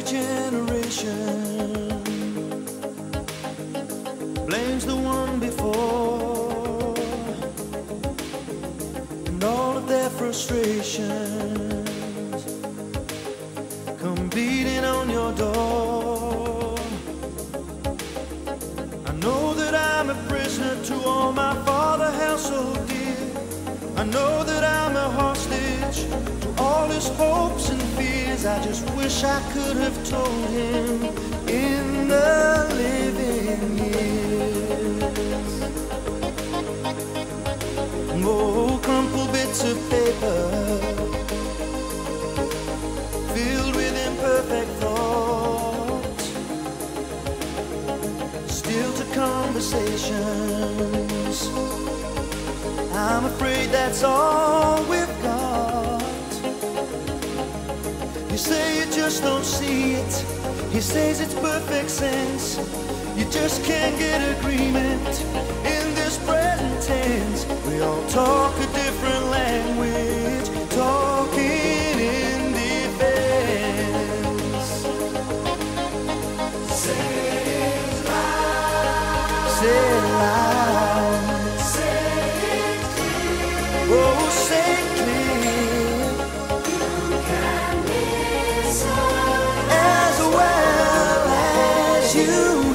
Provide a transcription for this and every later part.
generation blames the one before, and all of their frustrations come beating on your door. I know that I'm a prisoner to all my father held so dear. I know that I'm a hostage to all his hopes and fears. I just wish I could have told him in the living years. Oh, crumpled bits of paper filled with imperfect thoughts, still to conversations. I'm afraid that's all we've got. You say you just don't see it. He says it's perfect sense. You just can't get agreement in this present tense. We all talk a different language, talking in defense. Say it loud. Say it loud. Oh, say clear. You can listen as well as you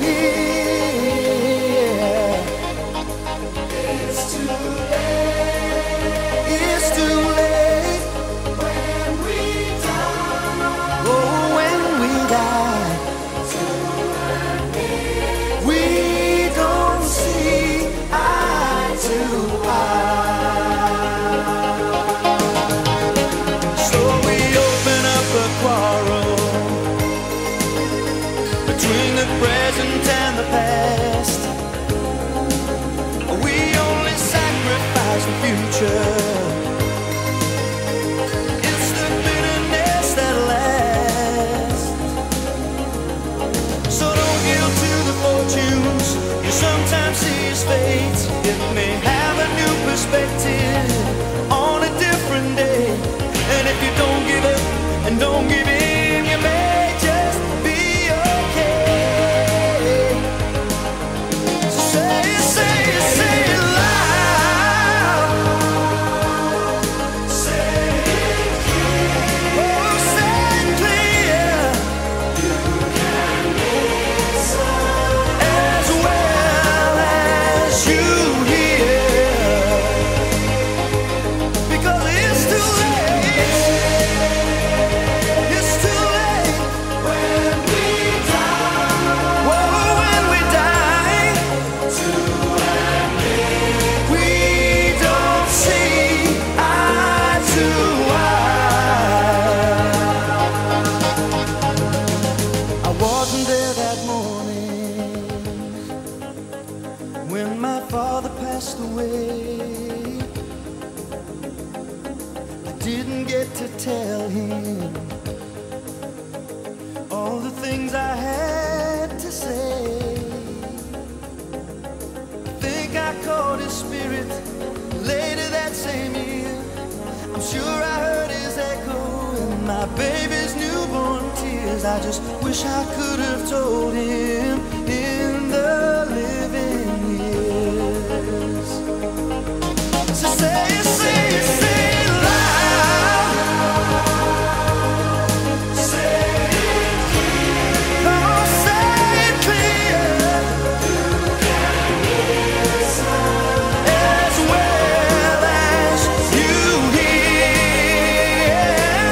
hear. It's too late. It's too late when we die. Oh, when we die. We don't see eye to eye. Between the present and the past, we only sacrifice the future. It's the bitterness that lasts. So don't yield to the fortunes you sometimes see as fate. It may have a new perspective on a different day. And if you don't give up and don't give in, you may just be okay. So say it, say it, say it loud. Say it clear. Oh, say it clear. You can listen as well as you hear. Because it's too late. It's too late when we die. Whoa, when we die. We don't see eye to eye. I wasn't there that morning when my father passed away. I didn't get to tell him all the things I had to say. I think I caught his spirit later that same year. I'm sure I heard his echo in my baby's newborn tears. I just wish I could have told him in the living years. So say it, say it, say it loud. Say it clear. Oh, say it clear. You can listen as well as you hear.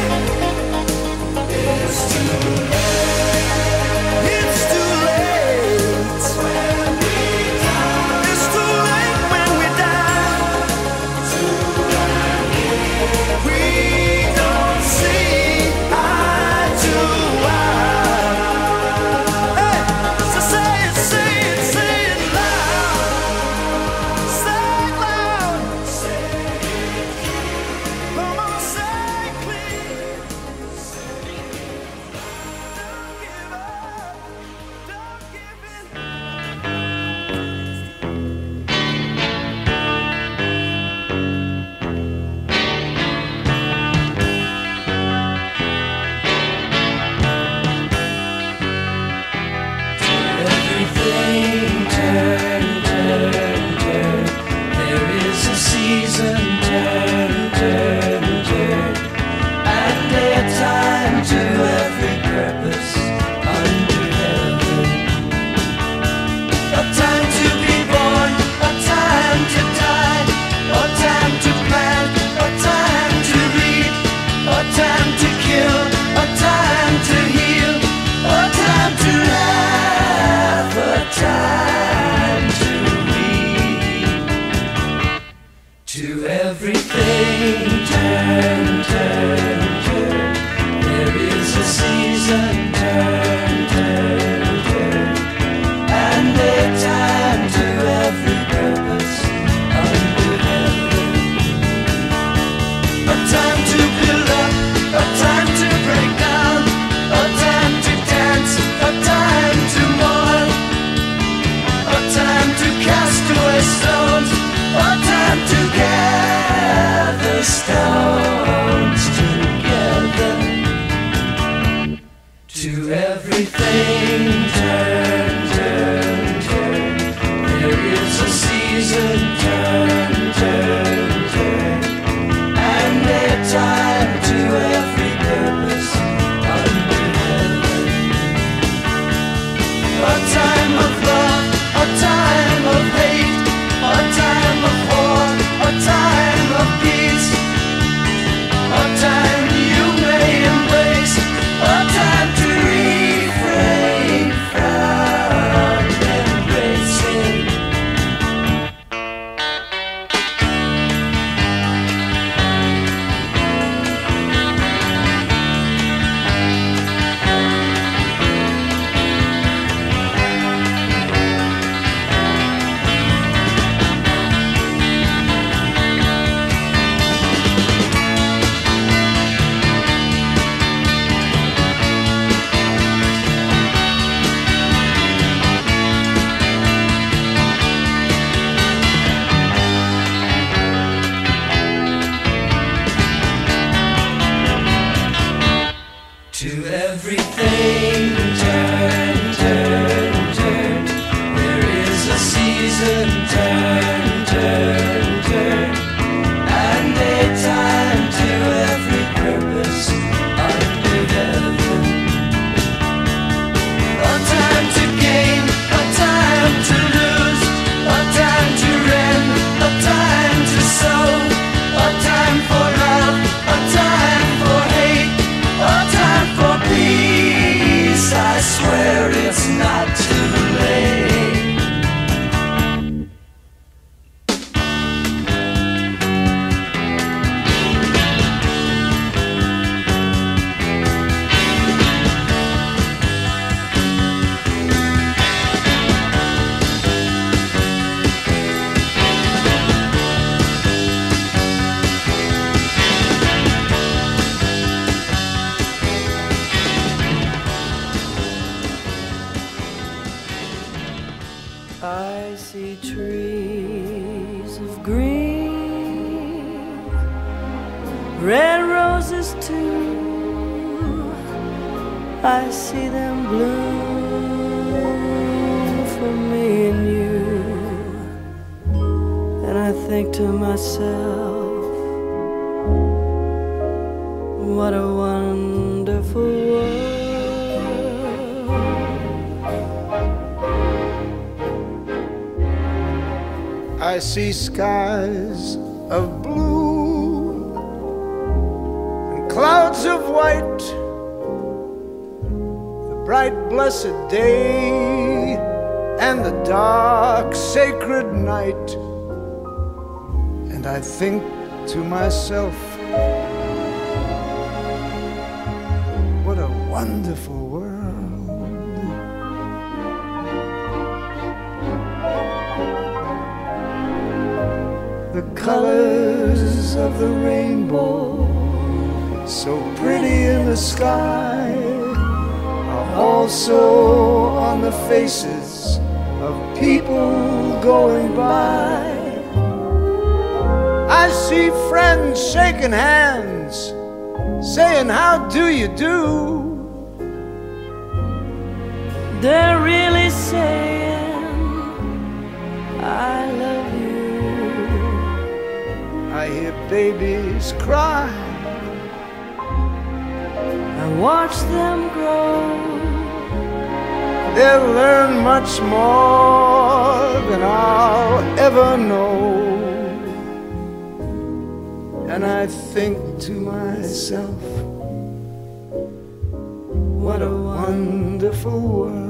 It's too late. It's too late To everything, turn, turn, turn. There is a season, turn, turn, turn. And a time to every purpose under heaven. A time of love, a time of hate, a time of war, a time of peace, a time you may embrace, a time to refrain from embracing. To everything, turn, turn, turn. There is a season, turn, turn, turn. And a time to every purpose under heaven. A time to gain, a time to lose, a time to rend, a time to sow, a time for love, a time for hate, a time for peace. I swear it's not too late. I see trees of green, red roses too. I see them bloom for me and you. And I think to myself, what a wonderful world. I see skies of blue and clouds of white, the bright blessed day and the dark sacred night. And I think to myself, what a wonderful world. The colors of the rainbow, so pretty in the sky, are also on the faces of people going by. I see friends shaking hands, saying, how do you do? They're really saying, I love you. I hear babies cry, I watch them grow. they'll learn much more than I'll ever know. And I think to myself, what a wonderful world.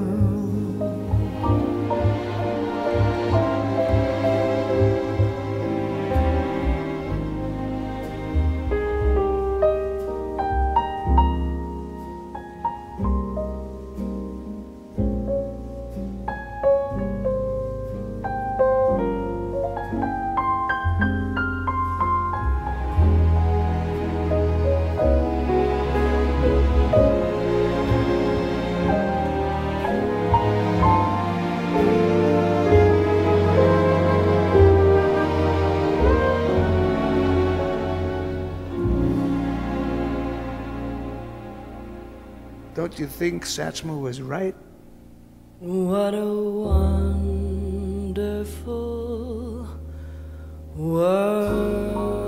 Don't you think Satchmo was right? What a wonderful world.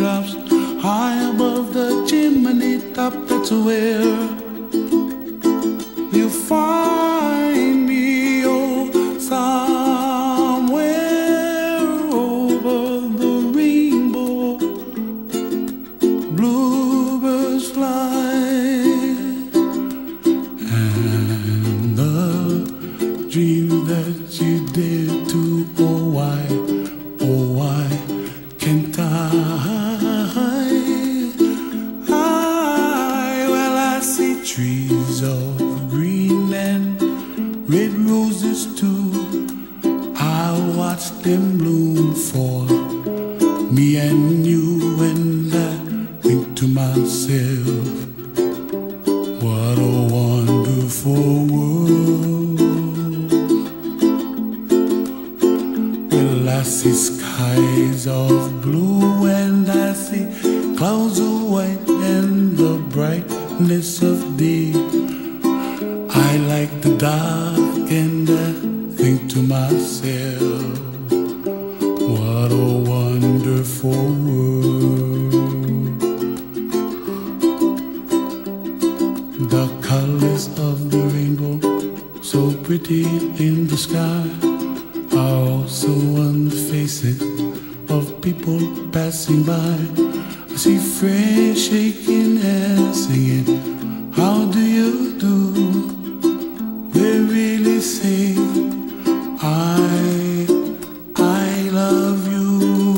raindrops high above the chimney top. That's where you find me, oh, somewhere over the rainbow. Bluebirds fly, and the dream that you did to, oh why can't I? Well, I see trees of green and red roses too. I'll watch them bloom for me and you, and I think to myself, what a wonderful world. Well, I see skies of blue and I see clouds of white and the brightness of day. I like the dark and I think to myself, what a wonderful world. The colors of the rainbow, so pretty in the sky, are also on the faces of people passing by. I see friends shaking and singing, how do you do? They really say, I love you.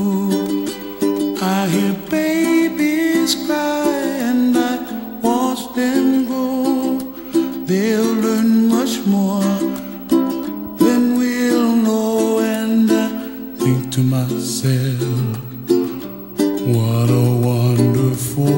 I hear babies cry and I watch them grow. They'll learn much more than we'll know, and I think to myself, what a wonderful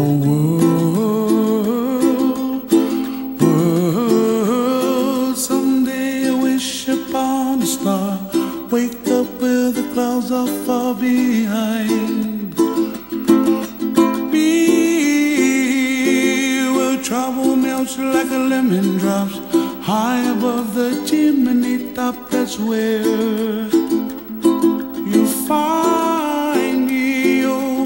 world. Someday I wish upon a star, wake up where the clouds are far behind me, where trouble melts like a lemon drops high above the chimney top. That's where you find me, oh,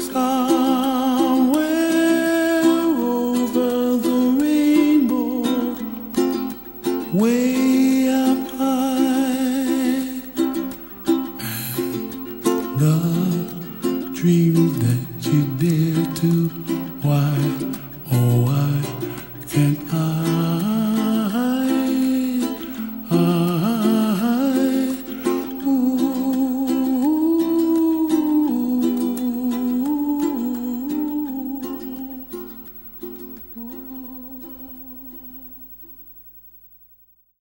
somewhere over the rainbow, way up high. And the dream that you dare to